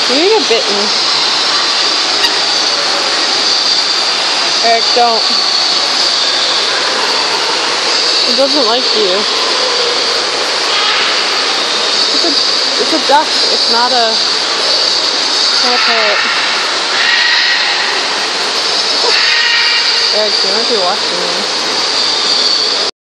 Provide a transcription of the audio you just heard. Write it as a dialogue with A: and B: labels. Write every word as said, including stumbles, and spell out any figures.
A: You get bitten. Eric, don't. It doesn't like you. It's a, it's a duck. It's not a, it's not a parrot. Eric, you might be watching me.